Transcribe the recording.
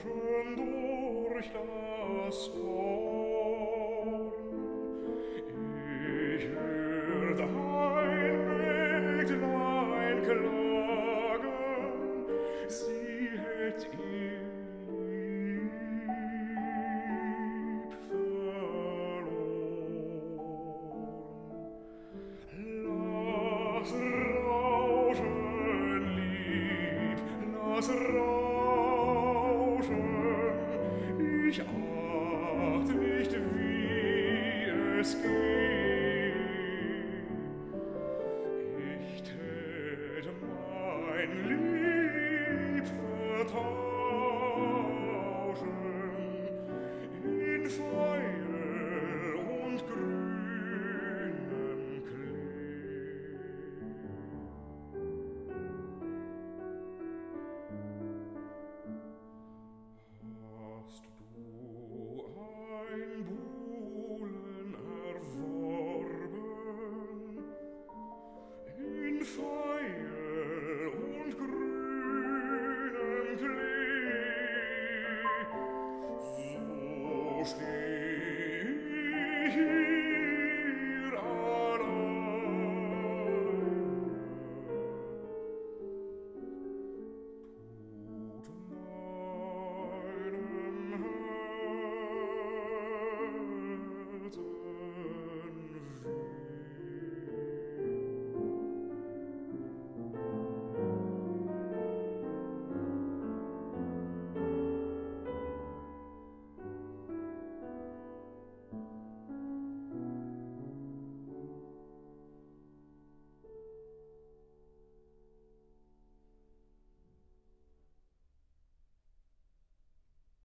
rauschen durch das Korn. Ich hör dein Mägdlein klagen, sie hätt ihr lieb verloren. Lass rauschen, Lied, lass rauschen, ich acht nicht, wie es geht.